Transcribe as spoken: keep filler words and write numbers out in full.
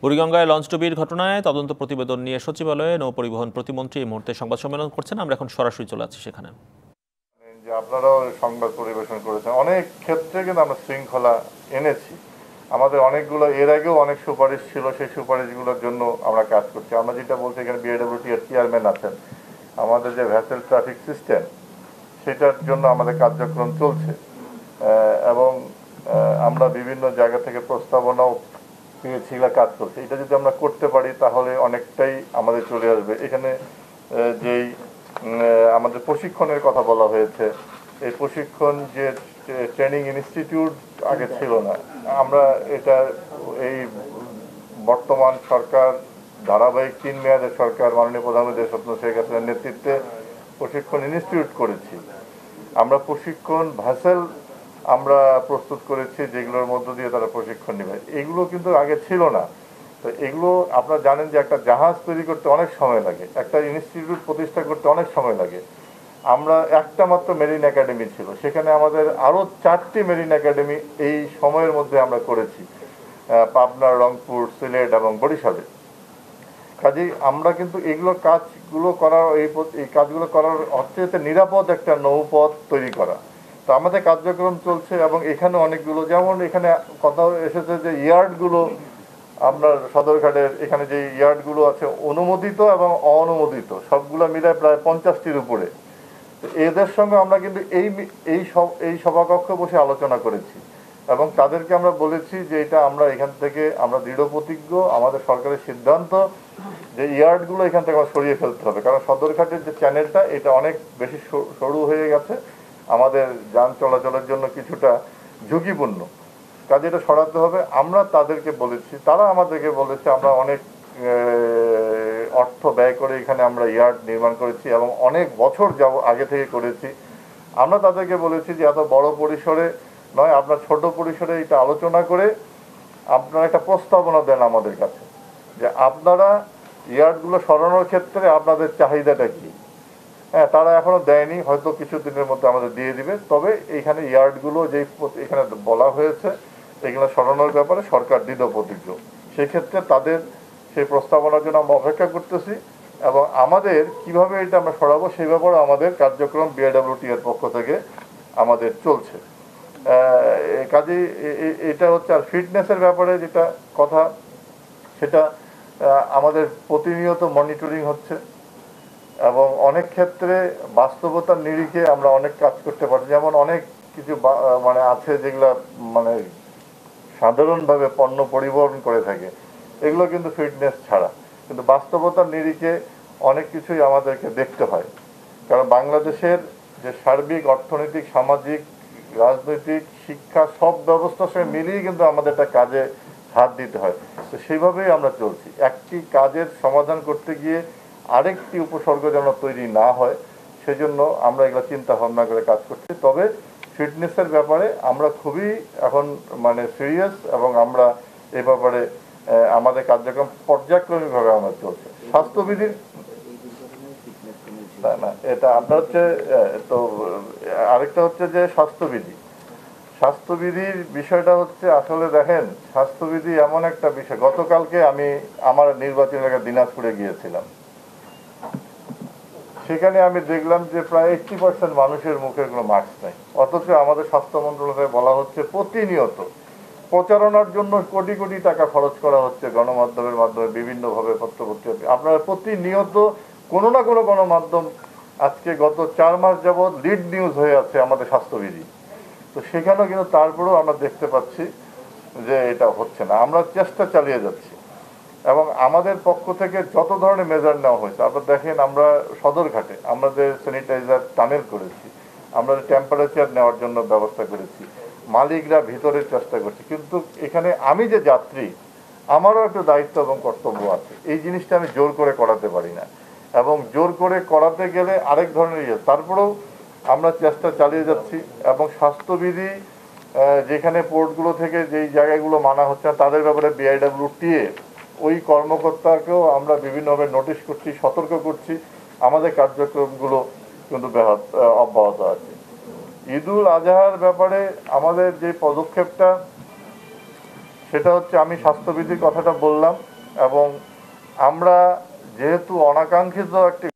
বুড়িগঙ্গায় লঞ্চডুবির ঘটনায় তদন্ত প্রতিবেদন নিয়ে সচিবালয়ে নৌপরিবহন প্রতিমন্ত্রী এই মুহূর্তে সংবাদ সম্মেলন করছেন। আমরা এখন সরাসরি চলে যাচ্ছি সেখানে। যে আপনারাও সংবাদ পরিবেশন করেছেন, অনেক ক্ষেত্রে কিন্তু আমরা শৃঙ্খলা এনেছি। আমাদের অনেকগুলো এর আগেও অনেক সুপারিশ ছিল, সেই সুপারিশগুলোর জন্য আমরা কাজ করছি। আমরা যেটা বলছি, এখানে বিএডব্লিউটি এর চেয়ারম্যান আছেন, আমাদের যে ভ্যাসেল ট্রাফিক সিস্টেম সেটার জন্য আমাদের কার্যক্রম চলছে এবং আমরা বিভিন্ন জায়গা থেকে প্রস্তাবনাও পেয়েছি, কাজ করছে। এটা যদি আমরা করতে পারি তাহলে অনেকটাই আমাদের চলে আসবে। এখানে যেই আমাদের প্রশিক্ষণের কথা বলা হয়েছে, এই প্রশিক্ষণ যে ট্রেনিং ইনস্টিটিউট আগে ছিল না, আমরা এটা এই বর্তমান সরকার ধারাবাহিক তিন মেয়াদের সরকার মাননীয় প্রধানমন্ত্রী স্বপ্ন শেখ হাসিনার নেতৃত্বে প্রশিক্ষণ ইনস্টিটিউট করেছি। আমরা প্রশিক্ষণ ভ্যাসেল আমরা প্রস্তুত করেছি, যেগুলোর মধ্য দিয়ে তারা প্রশিক্ষণ নেবে। এগুলো কিন্তু আগে ছিল না। তো এগুলো আপনারা জানেন যে একটা জাহাজ তৈরি করতে অনেক সময় লাগে, একটা ইনস্টিটিউট প্রতিষ্ঠা করতে অনেক সময় লাগে। আমরা একটা মাত্র মেরিন একাডেমি ছিল, সেখানে আমাদের আরও চারটি মেরিন একাডেমি এই সময়ের মধ্যে আমরা করেছি, পাবনা, রংপুর, সিলেট এবং বরিশালে। কাজেই আমরা কিন্তু এগুলো কাজগুলো করার এই এই কাজগুলো করার হচ্ছে নিরাপদ একটা নৌপথ তৈরি করা। তো আমাদের কার্যক্রম চলছে এবং এখানে অনেকগুলো, যেমন এখানে কথা এসেছে যে ইয়ার্ডগুলো, আপনার সদরঘাটের এখানে যে ইয়ার্ডগুলো আছে অনুমোদিত এবং অননুমোদিত সবগুলো মিলে প্রায় পঞ্চাশটির উপরে। তো এদের সঙ্গে আমরা কিন্তু এই এই সব এই সভাকক্ষে বসে আলোচনা করেছি এবং তাদেরকে আমরা বলেছি যে এটা আমরা এখান থেকে আমরা দৃঢ় প্রতিজ্ঞ, আমাদের সরকারের সিদ্ধান্ত যে ইয়ার্ডগুলো এখান থেকে আমরা সরিয়ে ফেলতে হবে, কারণ সদরঘাটের যে চ্যানেলটা এটা অনেক বেশি সরু হয়ে গেছে, আমাদের যান চলাচলের জন্য কিছুটা ঝুঁকিপূর্ণ, কাজে এটা সরাতে হবে। আমরা তাদেরকে বলেছি, তারা আমাদেরকে বলেছে আমরা অনেক অর্থ ব্যয় করে এখানে আমরা ইয়ার্ড নির্মাণ করেছি এবং অনেক বছর যাব আগে থেকে করেছি। আমরা তাদেরকে বলেছি যে এত বড় পরিসরে নয়, আপনার ছোট পরিসরে এটা আলোচনা করে আপনারা একটা প্রস্তাবনা দেন আমাদের কাছে যে আপনারা ইয়ার্ডগুলো সরানোর ক্ষেত্রে আপনাদের চাহিদাটা কি। হ্যাঁ, তারা এখনো দেয়নি, হয়তো কিছুদিনের মধ্যে আমাদের দিয়ে দিবে। তবে এইখানে ইয়ার্ডগুলো যেই এখানে বলা হয়েছে এগুলো সরানোর ব্যাপারে সরকার দৃঢ় প্রতিজ্ঞ। সেক্ষেত্রে তাদের সেই প্রস্তাবনার জন্য আমরা অপেক্ষা করতেছি এবং আমাদের কিভাবে এটা আমরা সরাবো সেই ব্যাপারে আমাদের কার্যক্রম বিএডব্লিউটি এর পক্ষ থেকে আমাদের চলছে। কাজেই এটা হচ্ছে। আর ফিটনেসের ব্যাপারে যেটা কথা, সেটা আমাদের প্রতিনিয়ত মনিটরিং হচ্ছে এবং অনেক ক্ষেত্রে বাস্তবতার নিরিখে আমরা অনেক কাজ করতে পারি। যেমন অনেক কিছু মানে আছে যেগুলো মানে সাধারণভাবে পণ্য পরিবহন করে থাকে, এগুলো কিন্তু ফিটনেস ছাড়া, কিন্তু বাস্তবতার নিরিখে অনেক কিছুই আমাদেরকে দেখতে হয়। কারণ বাংলাদেশের যে সার্বিক অর্থনৈতিক, সামাজিক, রাজনৈতিক, শিক্ষা সব ব্যবস্থার সঙ্গে মিলিয়ে কিন্তু আমাদের একটা কাজে হাত দিতে হয়। তো সেইভাবেই আমরা চলছি। একটি কাজের সমাধান করতে গিয়ে আরেকটি উপসর্গ যেন তৈরি না হয়, সেজন্য আমরা এগুলো চিন্তা ভাবনা করে কাজ করছি। তবে ফিটনেসের ব্যাপারে আমরা খুবই এখন মানে সিরিয়াস এবং আমরা এ ব্যাপারে আমাদের কার্যক্রম পর্যায়ক্রমিকভাবে আমরা চলছে। স্বাস্থ্যবিধির না না এটা আপনার হচ্ছে তো আরেকটা হচ্ছে যে স্বাস্থ্যবিধি স্বাস্থ্যবিধির বিষয়টা হচ্ছে আসলে দেখেন, স্বাস্থ্যবিধি এমন একটা বিষয়। গতকালকে আমি আমার নির্বাচনী এলাকা দিনাজপুরে গিয়েছিলাম, সেখানে আমি দেখলাম যে প্রায় এইটটি পার্সেন্ট মানুষের মুখে কোনো মাস্ক নেই, অথচ আমাদের স্বাস্থ্য মন্ত্রণালয়ে বলা হচ্ছে প্রতিনিয়ত প্রচারণার জন্য কোটি কোটি টাকা খরচ করা হচ্ছে গণমাধ্যমের মাধ্যমে, বিভিন্নভাবে পত্রপত্রিকা। আপনারা প্রতিনিয়ত কোনো না কোনো গণমাধ্যম আজকে গত চার মাস যাবৎ লিড নিউজ হয়ে আছে আমাদের স্বাস্থ্যবিধি। তো সেখানেও কিন্তু তারপরেও আমরা দেখতে পাচ্ছি যে এটা হচ্ছে না। আমরা চেষ্টা চালিয়ে যাচ্ছি এবং আমাদের পক্ষ থেকে যত ধরনের মেজার নেওয়া হয়েছে, আপনারা দেখেন আমরা সদরঘাটে আমাদের স্যানিটাইজার টানেল করেছি, আমরা টেম্পারেচার নেওয়ার জন্য ব্যবস্থা করেছি, মালিকরা ভিতরের চেষ্টা করছে। কিন্তু এখানে আমি যে যাত্রী, আমারও একটু দায়িত্ব এবং কর্তব্য আছে। এই জিনিসটা আমি জোর করে করাতে পারি না এবং জোর করে করাতে গেলে আরেক ধরনের ইয়ে। তারপরেও আমরা চেষ্টা চালিয়ে যাচ্ছি এবং স্বাস্থ্যবিধি যেখানে পোর্টগুলো থেকে যেই জায়গাগুলো মানা হচ্ছে তাদের ব্যাপারে বিআইডব্লিউটিএ ওই কর্মকর্তাকেও আমরা বিভিন্নভাবে নোটিশ করছি, সতর্ক করছি। আমাদের কার্যক্রমগুলো কিন্তু ব্যাহত অব্যাহত আছে। ঈদুল আজহার ব্যাপারে আমাদের যে পদক্ষেপটা, সেটা হচ্ছে আমি স্বাস্থ্যবিধির কথাটা বললাম, এবং আমরা যেহেতু অনাকাঙ্ক্ষিত একটি